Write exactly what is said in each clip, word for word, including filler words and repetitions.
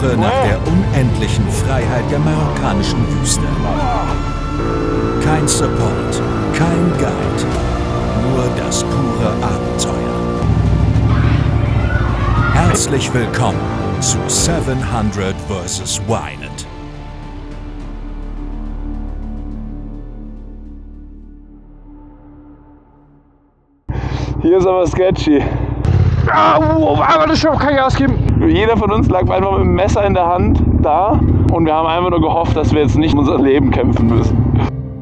Suche nach der unendlichen Freiheit der marokkanischen Wüste. Kein Support, kein Guide, nur das pure Abenteuer. Herzlich willkommen zu siebenhundert versus. Ynet. Hier ist aber sketchy. Ah, oh, aber das kann kein Gas geben. Jeder von uns lag einfach mit dem Messer in der Hand da und wir haben einfach nur gehofft, dass wir jetzt nicht um unser Leben kämpfen müssen.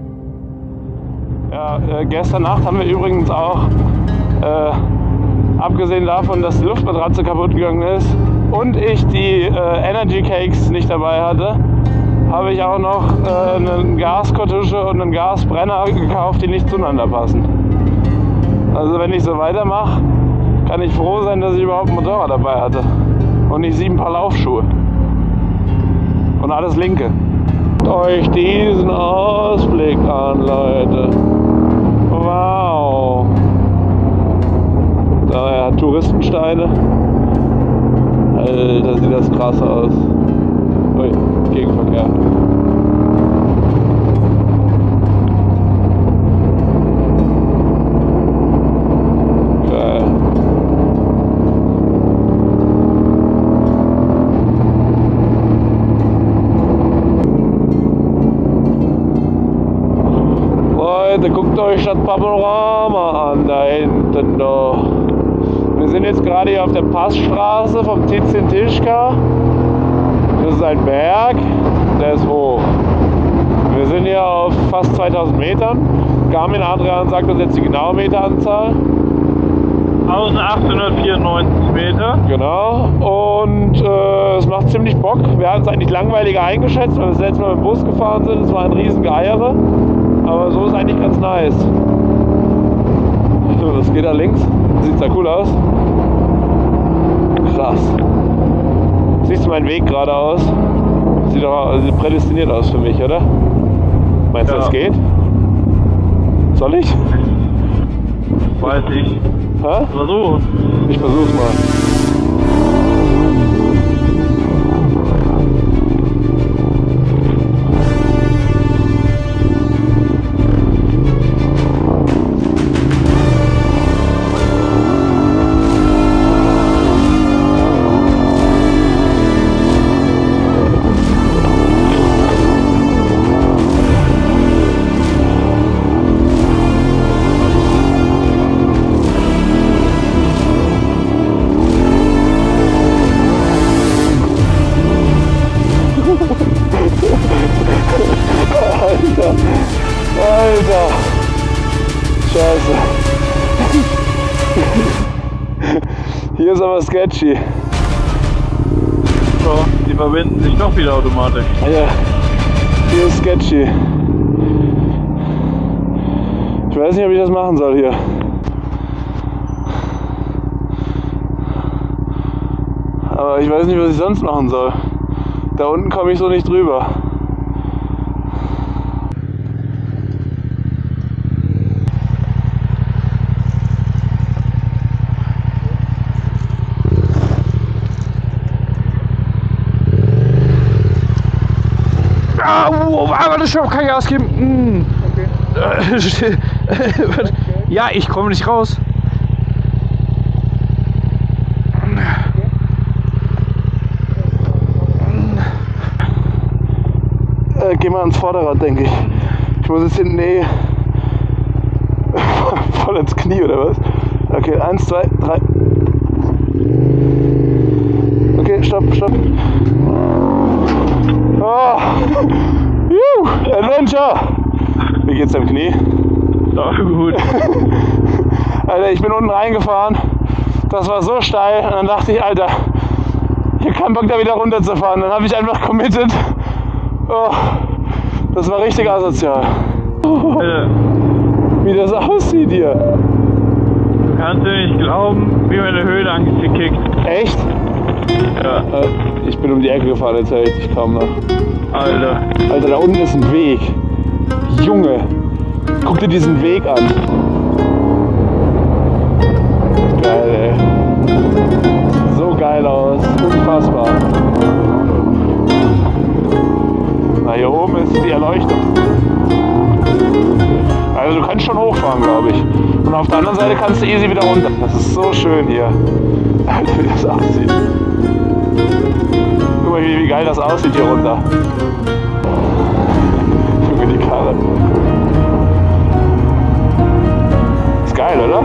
Ja, äh, gestern Nacht haben wir übrigens auch, äh, abgesehen davon, dass die Luftmatratze kaputt gegangen ist und ich die äh, Energy Cakes nicht dabei hatte, habe ich auch noch äh, eine Gaskartusche und einen Gasbrenner gekauft, die nicht zueinander passen. Also wenn ich so weitermache, kann ich froh sein, dass ich überhaupt ein Motorrad dabei hatte und nicht sieben Paar Laufschuhe. Und alles linke. Guckt euch diesen Ausblick an, Leute. Wow. Da er hat Touristensteine. Alter, sieht das krass aus. Ui, Gegenverkehr. Leute, guckt euch das Panorama an, da hinten doch. Wir sind jetzt gerade hier auf der Passstraße vom Tiszin-Tischka. Das ist ein Berg, der ist hoch. Wir sind hier auf fast zweitausend Metern. Garmin Adrian sagt uns jetzt die genaue Meteranzahl. eintausendachthundertvierundneunzig Meter. Genau. Und äh, es macht ziemlich Bock. Wir hatten es eigentlich langweiliger eingeschätzt, weil wir das letzte Mal mit dem Bus gefahren sind. Es war ein riesen Geeiere. Aber so ist eigentlich ganz nice. Was geht da links? Sieht da cool aus. Krass. Siehst du meinen Weg geradeaus? Sieht doch sieht prädestiniert aus für mich, oder? Meinst du, ja. Das geht? Soll ich? Weiß ich. Hä? Versuch. Ich versuch's mal. Alter, Alter, Scheiße. Hier ist aber sketchy. So, die verbinden sich doch wieder automatisch. Ja, hier ist sketchy. Ich weiß nicht, ob ich das machen soll hier. Aber ich weiß nicht, was ich sonst machen soll. Da unten komme ich so nicht drüber. Ah, oh, aber das kann kein Gas geben. Okay. Ja, ich komme nicht raus. Äh, geh mal ans Vorderrad, denke ich. Ich muss jetzt hinten, nee, voll ins Knie oder was? Okay, eins, zwei, drei. Okay, stopp, stopp. Oh. Juhu, Adventure! Wie geht's deinem Knie? Ja, gut. Alter, ich bin unten reingefahren. Das war so steil und dann dachte ich, Alter, ich hab keinen Bock da wieder runterzufahren. Dann habe ich einfach committed. Oh, das war richtig asozial. Oh, wie das aussieht hier. Du kannst dir nicht glauben, wie meine Höhle angekickt. Echt? Ja. Ich bin um die Ecke gefahren, jetzt höre ich dich kaum noch. Alter. Alter, da unten ist ein Weg. Junge, guck dir diesen Weg an. Geil, ey. Sieht so geil aus. Unfassbar. Beleuchtung. Also du kannst schon hochfahren, glaube ich. Und auf der anderen Seite kannst du easy wieder runter. Das ist so schön hier. Wie das aussieht. Guck mal, wie, wie geil das aussieht hier runter. Guck mal die Karre. Ist geil, oder?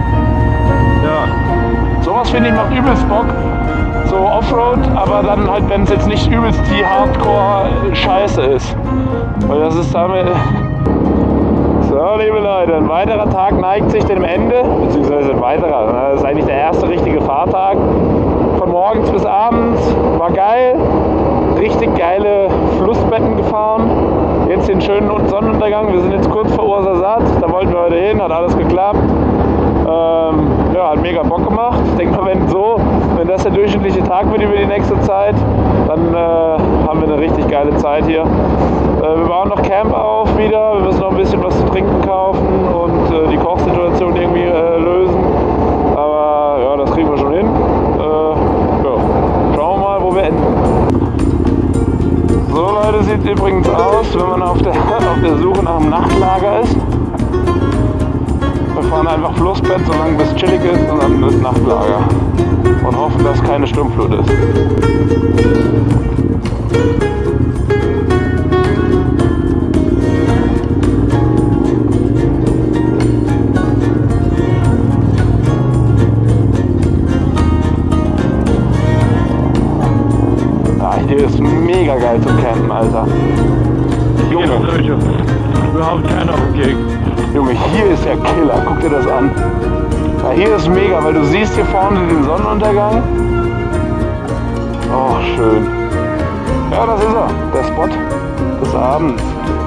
Ja. Sowas finde ich macht übelst Bock. So Offroad, aber dann halt, wenn es jetzt nicht übelst die Hardcore-Scheiße ist. Weil das ist damit... So, liebe Leute, ein weiterer Tag neigt sich dem Ende, beziehungsweise ein weiterer, das ist eigentlich der erste richtige Fahrtag. Von morgens bis abends, war geil, richtig geile Flussbetten gefahren. Jetzt den schönen Sonnenuntergang, wir sind jetzt kurz vor Ouarzazate, da wollten wir heute hin, hat alles geklappt. Ähm, ja, hat mega Bock gemacht. Ich denke mal, wenn so, wenn das der durchschnittliche Tag wird über die nächste Zeit, dann äh, haben wir eine richtig geile Zeit hier. Äh, wir bauen noch Camp auf wieder, wir müssen noch ein bisschen was zu trinken kaufen und äh, die Kochsituation irgendwie äh, lösen. Aber ja, das kriegen wir schon hin. Äh, ja. Schauen wir mal, wo wir enden. So Leute, sieht übrigens aus, wenn man auf der, auf der Suche nach einem Nachtlager ist. Wir fahren einfach Flussbett, solange es chillig ist, und dann das Nachtlager. Und hoffen, dass keine Sturmflut ist. Ja, hier ist mega geil zum Campen, Alter. Junge. Überhaupt keiner okay. Junge, hier ist der Killer, guck dir das an. Ja, hier ist mega, weil du siehst hier vorne den Sonnenuntergang. Oh, schön. Ja, das ist er, der Spot des Abends.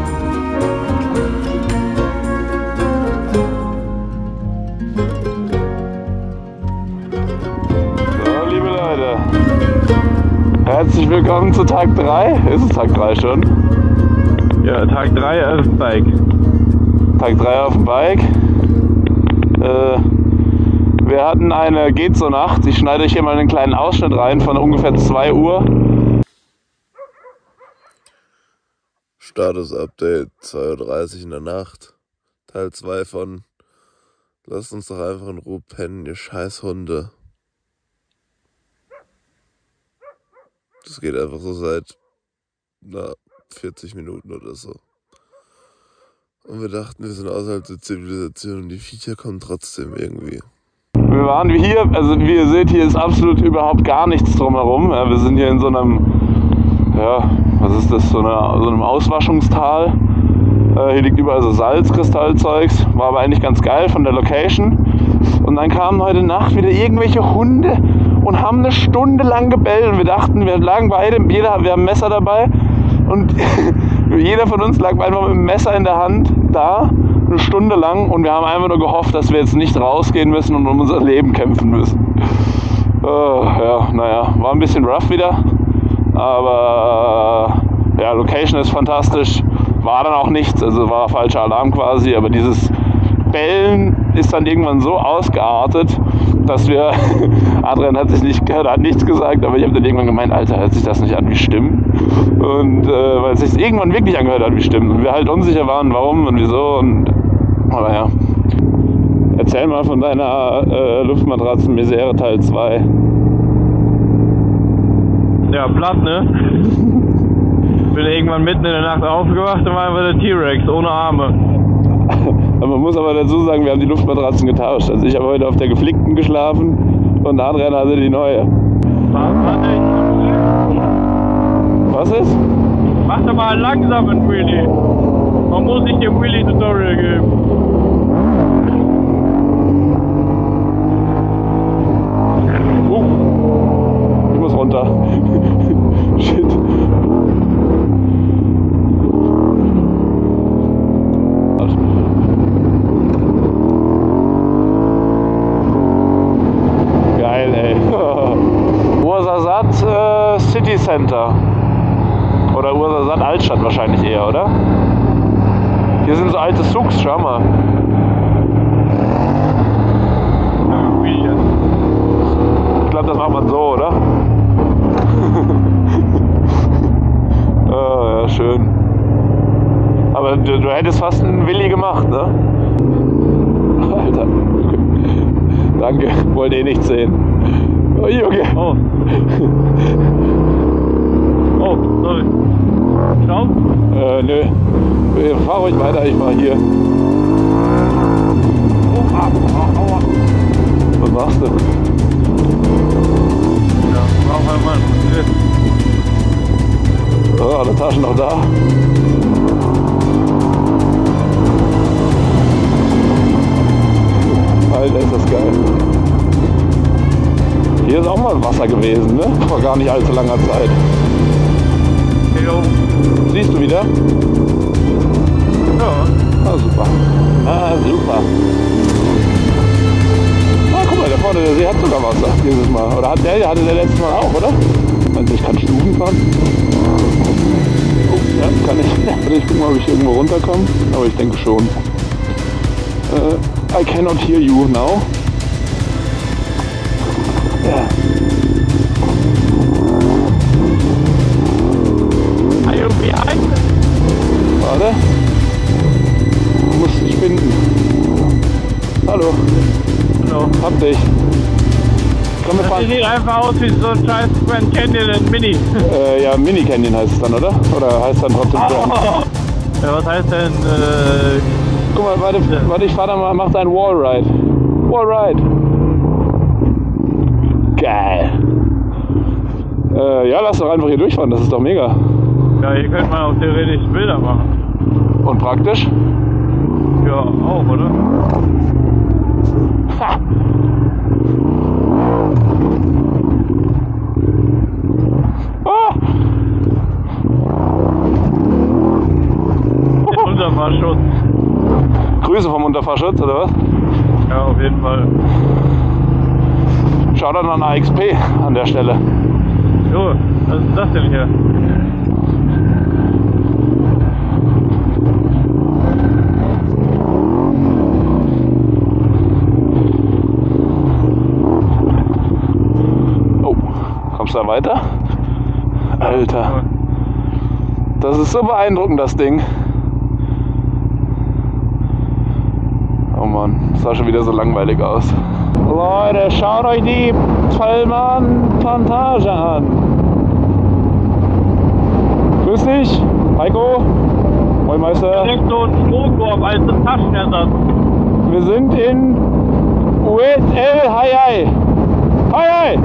So, liebe Leute. Herzlich willkommen zu Tag drei. Ist es Tag drei schon? Ja, Tag drei auf dem Bike. Tag drei auf dem Bike. Äh, wir hatten eine Geht so Nacht. Ich schneide euch hier mal einen kleinen Ausschnitt rein von ungefähr zwei Uhr. Status-Update zwei Uhr dreißig in der Nacht. Teil zwei von Lasst uns doch einfach in Ruhe pennen, ihr scheiß Hunde. Das geht einfach so seit na, vierzig Minuten oder so. Und wir dachten, wir sind außerhalb der Zivilisation und die Viecher kommen trotzdem irgendwie. Wir waren hier, also wie ihr seht, hier ist absolut überhaupt gar nichts drumherum. Ja, wir sind hier in so einem, ja, was ist das, so, eine, so einem Auswaschungstal. Äh, hier liegt überall so Salzkristallzeugs, war aber eigentlich ganz geil von der Location. Und dann kamen heute Nacht wieder irgendwelche Hunde und haben eine Stunde lang gebellt. Und wir dachten, wir lagen beide, jeder, wir haben ein Messer dabei. Und jeder von uns lag einfach mit dem Messer in der Hand da, eine Stunde lang, und wir haben einfach nur gehofft, dass wir jetzt nicht rausgehen müssen und um unser Leben kämpfen müssen. Äh, ja, naja, war ein bisschen rough wieder, aber äh, ja, Location ist fantastisch, war dann auch nichts, also war falscher Alarm quasi, aber dieses Bellen ist dann irgendwann so ausgeartet, dass wir, Adrian hat sich nicht gehört, hat nichts gesagt, aber ich habe dann irgendwann gemeint, Alter, hört sich das nicht an wie Stimmen? Und äh, weil es sich irgendwann wirklich angehört hat wie Stimmen und wir halt unsicher waren, warum und wieso, und aber ja. Erzähl mal von deiner äh, Luftmatratzen-Misere Teil zwei. Ja, platt, ne? Bin irgendwann mitten in der Nacht aufgewacht und war einfach der T-Rex ohne Arme. Man muss aber dazu sagen, wir haben die Luftmatratzen getauscht. Also ich habe heute auf der geflickten geschlafen und Adrian hatte die neue. Was ist? Mach doch mal einen langsamen Wheelie. Man muss nicht dem Wheelie-Tutorial geben. Uh, ich muss runter. Shit. Geil, ey. Ouarzazate äh, City Center. Oder Ouarzazate Altstadt wahrscheinlich eher, oder? Hier sind so alte Souks, schau mal. Ich glaube, das macht man so, oder? Ah, ja, schön. aber du, du hättest fast einen Willi gemacht, ne? Alter. Danke, wollte eh nicht sehen. Oh, Junge. Oh. Oh, sorry. Schau. Äh, nö. Fahr ruhig weiter, ich war hier. Oh, ah, ah, aua. Was machst du? Ja, mach mal mal. Oh, alle Taschen noch da. Alter, ist das geil. Hier ist auch mal Wasser gewesen, ne? Vor gar nicht allzu langer Zeit. Jo. Siehst du wieder? Ja. Ah, super. Ah, super. Ah, guck mal, da vorne, der See hat sogar Wasser dieses Mal. Oder hat der, hatte der letztes Mal auch, oder? Meinst du, ich kann Stufen fahren? Oh, ja, kann ich. Ich guck mal, ob ich irgendwo runterkomme. Aber ich denke schon. Äh, I cannot hear you now. Ja. Are you behind? Warte. Du musst dich finden. Hallo. Hallo. Hab dich. Komm, wir Das fahren. sieht einfach aus wie so ein scheiß Grand Canyon in Mini. Äh, ja, Mini Canyon heißt es dann, oder? Oder heißt dann trotzdem Grand? Oh. Ja, was heißt denn, äh... Guck mal, warte, warte, ich fahr da mal, mach da einen Wallride. Wallride. Geil. Äh, ja, lass doch einfach hier durchfahren, das ist doch mega. Ja, hier könnte man auch theoretisch Bilder machen. Und praktisch? Ja, auch, oder? Ha! Ah! Den Unterfahrschutz. Grüße vom Unterfahrschutz, oder was? Ja, auf jeden Fall. Schau dann an A X P an der Stelle. Jo, was ist das denn hier? Oh, kommst du da weiter? Alter, das ist so beeindruckend, das Ding. Oh Mann, das sah schon wieder so langweilig aus. Leute, schaut euch die Pfälmann-Plantage an. Grüß dich, Heiko. Moin Meister. Direkt so ein Strohkorb als ein Taschenersatz. Wir sind in Uet El Hayai. Hayai!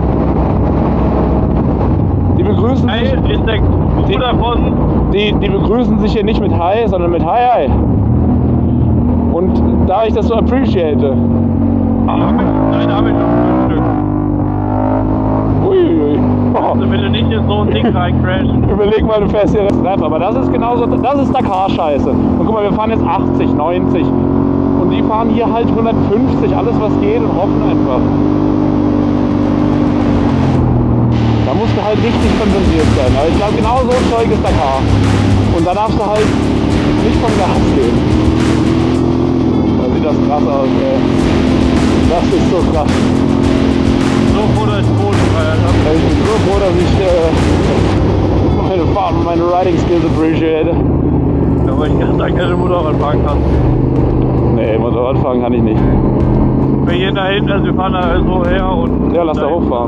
Die begrüßen Hey, sich, ist der Bruder von... die, die begrüßen sich hier nicht mit Hi, sondern mit Hi Hi. Und da ich das so appreciate. Ah, nein, da habe ich noch ein Stück. Uiuiui. Oh. Also wenn du nicht in so ein Ding reincrashen. Überleg mal, du fährst hier Treff, aber das ist genauso, das ist Dakar-Scheiße. Und guck mal, wir fahren jetzt achtzig, neunzig. Und die fahren hier halt hundertfünfzig, alles was geht und hoffen einfach. Da musst du halt richtig konzentriert sein. Aber ich glaube, genau so ein Zeug ist Dakar. Und da darfst du halt nicht vom Gas gehen. Da sieht das krass aus, ey. Das ist so krass. So froh, dass ich bodenfrei habe. Ich bin so froh, dass ich äh, meine Fahren und meine Riding Skills appreciate. Ja, weil ich ganz keine Motorrad fahren kann. Nee, Motorrad fahren kann ich nicht. Wir gehen da hinten, also wir fahren da so her und... Ja, lass da hochfahren.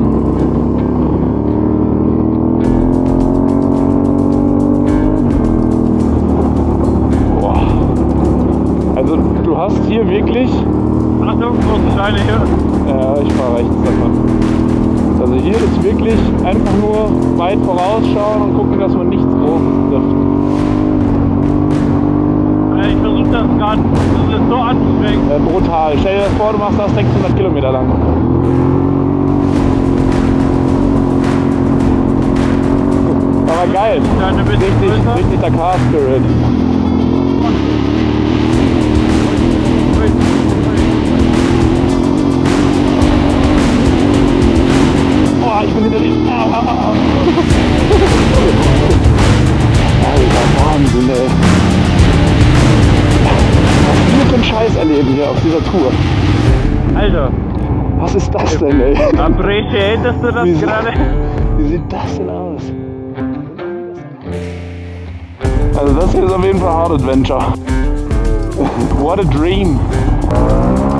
Boah. Also du hast hier wirklich... Achtung, große Steine hier. Ja, ich fahre rechts davon. Also hier ist wirklich einfach nur weit vorausschauen und gucken, dass man nichts Großes trifft. Ja, ich versuche das gerade, das ist so anstrengend. Ja, brutal. Stell dir vor, du machst das sechshundert Kilometer lang. Aber geil. Ja, eine bisschen Richtig, größer. richtig Dakar-Spirit. Oh, ich bin hinter dir. Au, au, au. Alter, Wahnsinn, ey. Was wir für einen Scheiß erleben hier auf dieser Tour. Alter, Was ist das denn, ey? appreciatest du das Wie, gerade? wie sieht das denn aus? Also das hier ist auf jeden Fall Hard Adventure. What a dream.